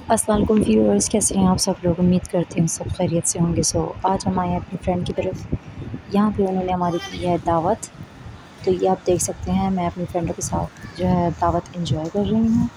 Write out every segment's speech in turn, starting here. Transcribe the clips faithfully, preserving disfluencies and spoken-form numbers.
अस्सलाम वालेकुम व्यूअर्स, कैसे हैं आप सब लोग। उम्मीद करते हैं सब खैरियत से होंगे। सो आज हम आए हैं अपनी फ्रेंड की तरफ। यहाँ पे उन्होंने हमारी की है दावत, तो ये आप देख सकते हैं। मैं अपनी फ्रेंडों के साथ जो है दावत एंजॉय कर रही हूँ।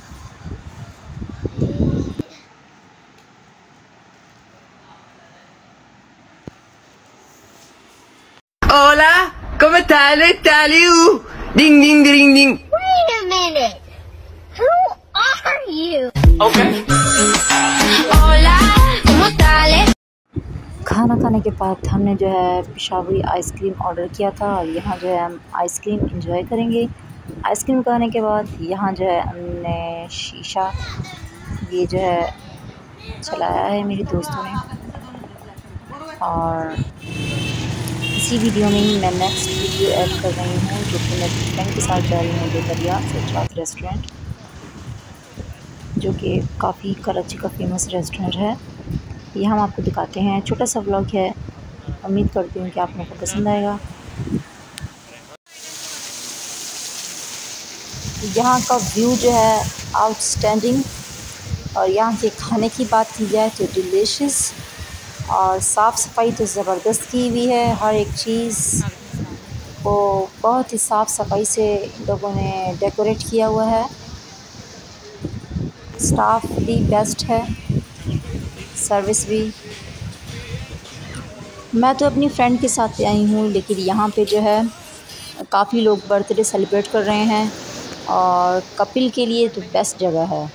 Hola, ¿cómo estás? Taliu? Ding ding ding ding. Wait a minute. Who are you? Okay. Hola, ¿cómo estás? खाना खाने के बाद हमने जो है पेशावरी आइसक्रीम ऑर्डर किया था और यहाँ जो है हम आइसक्रीम एंजॉय करेंगे। आइसक्रीम खाने के बाद यहाँ जो है हमने शीशा ये जो है चलाया है मेरे दोस्तों ने, और इसी वीडियो में ही मैं नेक्स्ट वीडियो ऐड कर रही हूँ, जो कि मैं अपनी फ्रेंड के साथ जा रही हूँ बेदरिया सज्जाद रेस्टोरेंट, जो कि काफ़ी कराची का फेमस रेस्टोरेंट है। ये हम आपको दिखाते हैं, छोटा सा व्लॉग है। उम्मीद करती हूँ कि आप लोगों को पसंद आएगा। यहाँ का व्यू जो है आउटस्टैंडिंग, और यहाँ के खाने की बात की जाए तो डिलीशियस, और साफ़ सफाई तो ज़बरदस्त की हुई है। हर एक चीज़ को बहुत ही साफ़ सफाई से लोगों ने डेकोरेट किया हुआ है। स्टाफ भी बेस्ट है, सर्विस भी। मैं तो अपनी फ्रेंड के साथ आई हूँ, लेकिन यहाँ पे जो है काफ़ी लोग बर्थडे सेलिब्रेट कर रहे हैं, और कपिल के लिए तो बेस्ट जगह है।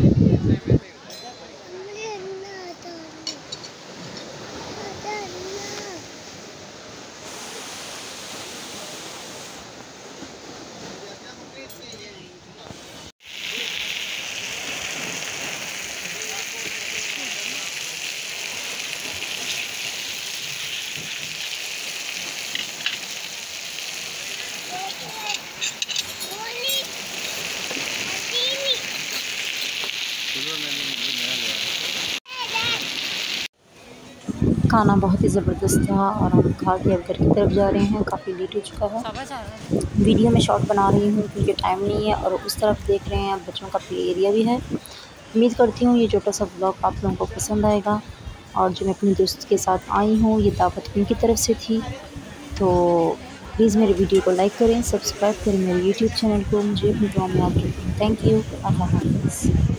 खाना बहुत ही ज़बरदस्त था, और हम खा के अब घर की तरफ जा रहे हैं। काफ़ी लेट हो चुका है। वीडियो में शॉर्ट बना रही हूँ क्योंकि टाइम नहीं है, और उस तरफ देख रहे हैं बच्चों का प्ले एरिया भी है। उम्मीद करती हूँ ये छोटा सा व्लॉग आप लोगों को पसंद आएगा। और जो मैं अपने दोस्त के साथ आई हूँ, ये दावत उनकी तरफ से थी। तो प्लीज़ मेरे वीडियो को लाइक करें, सब्सक्राइब करें मेरे यूट्यूब चैनल को। मुझे अपनी दुआ में याद रखें। थैंक यू, अल्लाह हाफ़िज़।